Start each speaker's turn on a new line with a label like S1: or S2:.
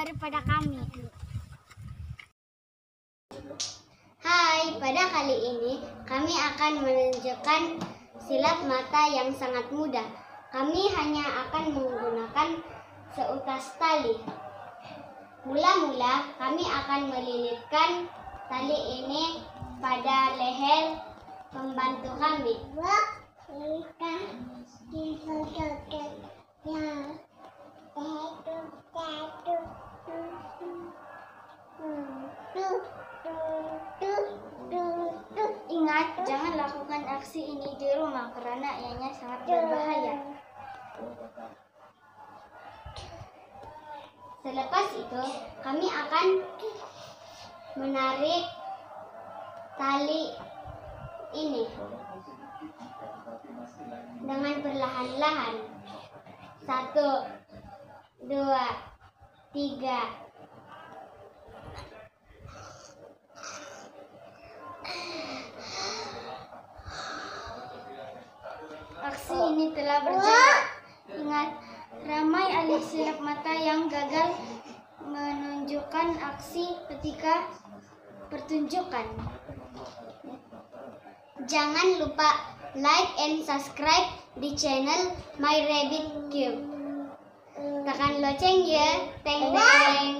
S1: daripada kami.
S2: Hai, pada kali ini kami akan menunjukkan silat mata yang sangat mudah. Kami hanya akan menggunakan seutas tali. Mula-mula kami akan melilitkan tali ini pada leher pembantu kami.
S1: Ingat, jangan lakukan aksi ini di rumah karena ianya sangat berbahaya.
S2: Selepas itu, kami akan menarik tali ini dengan perlahan-lahan. 1, 2, 3.
S1: Aksi ini telah berjalan. Ingat, ramai ahli silat mata yang gagal menunjukkan aksi ketika pertunjukan.
S2: Jangan lupa like and subscribe di channel My Rabbit Cube. Tekan lonceng ya. Teng teng.